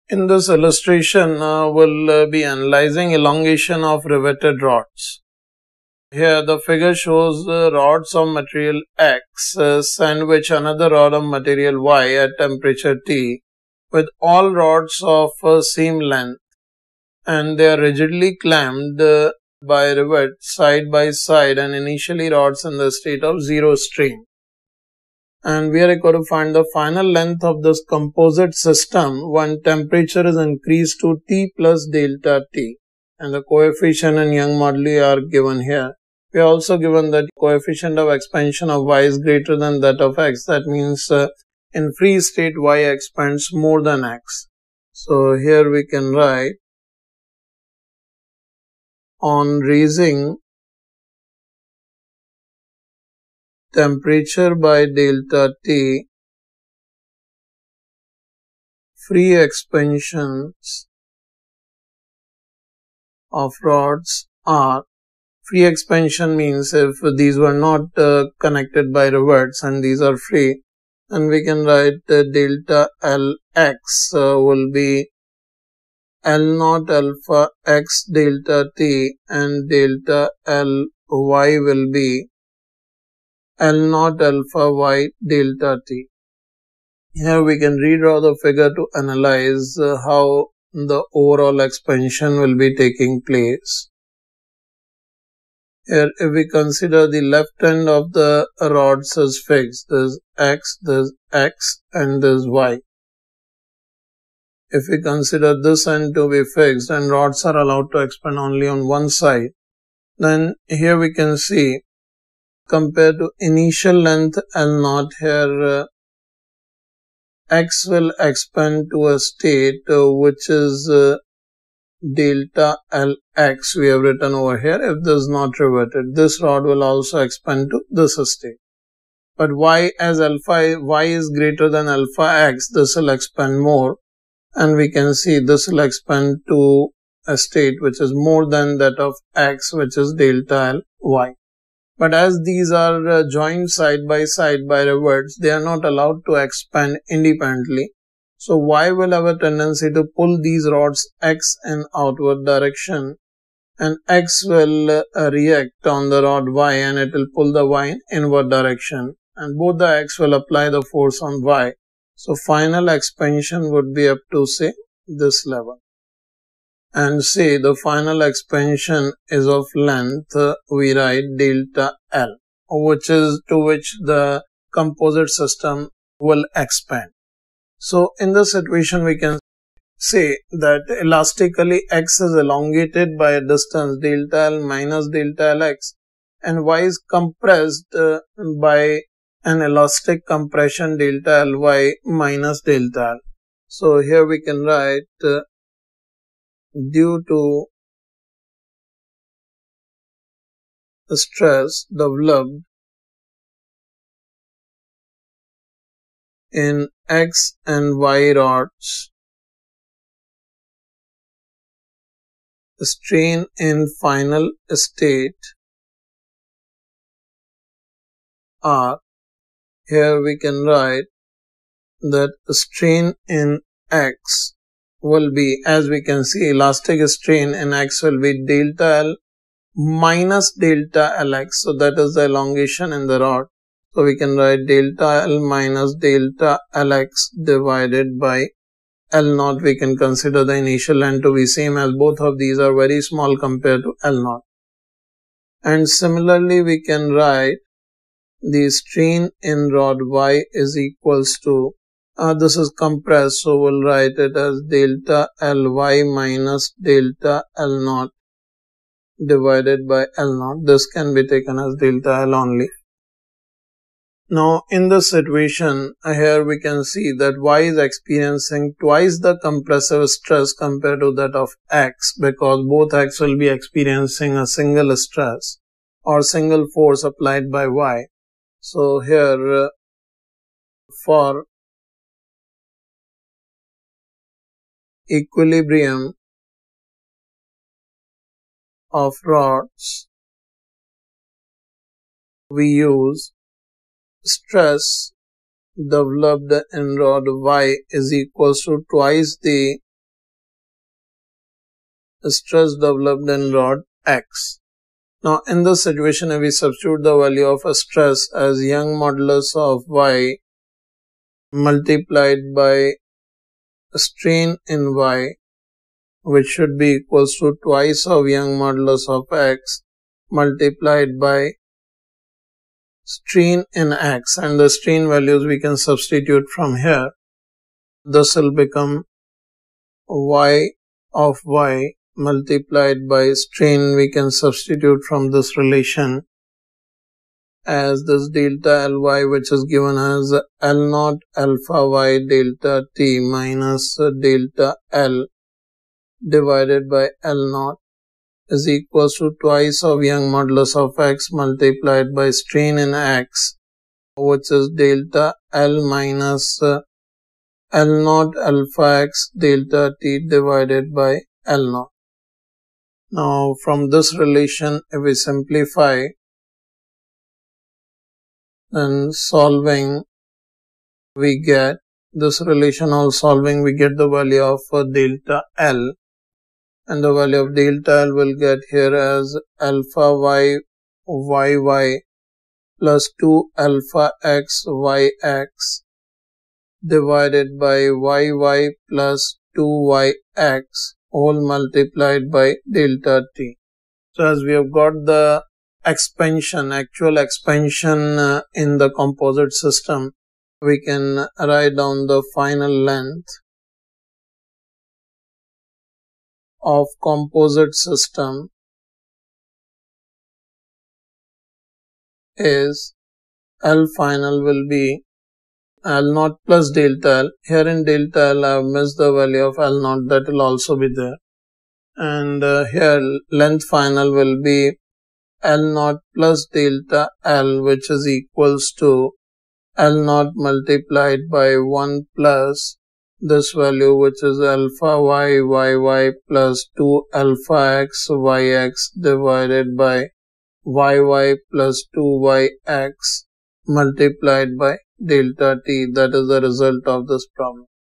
In this illustration, we'll be analyzing elongation of riveted rods. Here the figure shows rods of material X sandwich another rod of material Y at temperature T with all rods of same length, and they are rigidly clamped by rivets side by side and initially rods in the state of zero strain. And we are required to find the final length of this composite system when temperature is increased to T plus delta T. And the coefficient and Young moduli are given here. We are also given that coefficient of expansion of Y is greater than that of X. That means in free state Y expands more than X. So here we can write, on raising temperature by delta T, free expansions of rods are, free expansion means if these were not connected by rivets and these are free, and we can write delta Lx will be L naught alpha x delta T, and delta Ly will be L naught alpha y delta T. Here we can redraw the figure to analyze how the overall expansion will be taking place. Here if we consider the left end of the rods is fixed, there's X, and there's Y. If we consider this end to be fixed and rods are allowed to expand only on one side, then here we can see compared to initial length L naught, here X will expand to a state which is delta Lx we have written over here. If this is not riveted, this rod will also expand to this state. But Y, as alpha Y is greater than alpha X, this will expand more, and we can see this will expand to a state which is more than that of X, which is delta Ly. But as these are joined side by rivets, they are not allowed to expand independently. So Y will have a tendency to pull these rods X in outward direction, and X will react on the rod Y and it will pull the Y in inward direction, and both the X will apply the force on Y. So final expansion would be up to say this level. And say the final expansion is of length, we write delta L, which is to which the composite system will expand. So in this situation we can say that elastically X is elongated by a distance delta L minus delta Lx, and Y is compressed by an elastic compression delta Ly minus delta L. So here we can write due to the stress developed in X and Y rods, the strain in final state R. Here we can write that the strain in X will be, as we can see, elastic strain in X will be delta L minus delta Lx. So that is the elongation in the rod. So we can write delta L minus delta Lx divided by L naught. We can consider the initial length to be same, as both of these are very small compared to L naught. And similarly we can write the strain in rod Y is equals to, this is compressed, so we'll write it as delta Ly minus delta L naught divided by L naught. This can be taken as delta L only. Now in this situation, here we can see that Y is experiencing twice the compressive stress compared to that of X, because both X will be experiencing a single stress or single force applied by Y. So here for equilibrium of rods, we use stress developed in rod Y is equals to twice the stress developed in rod X. Now in this situation, if we substitute the value of a stress as Young modulus of Y multiplied by strain in Y, which should be equals to twice of Young modulus of X multiplied by strain in X, and the strain values we can substitute from here. This will become Y of Y multiplied by strain we can substitute from this relation as this delta Ly, which is given as L naught alpha Y delta T minus delta L divided by L naught is equals to twice of Young modulus of X multiplied by strain in X, which is delta L minus L naught alpha X delta T divided by L naught. Now from this relation, if we simplify, then solving we get this relation of solving, we get the value of delta L, and the value of delta L will get here as alpha Y YY plus 2 alpha X YX divided by YY plus 2YX whole multiplied by delta T. So as we have got the expansion, actual expansion in the composite system, we can write down the final length of composite system is L final will be L naught plus delta L. Here in delta L I have missed the value of L naught, that will also be there. And here length final will be L naught plus delta L, which is equals to L naught multiplied by 1 plus this value, which is alpha Y YY plus 2 alpha X YX divided by YY plus 2YX multiplied by delta T. That is the result of this problem.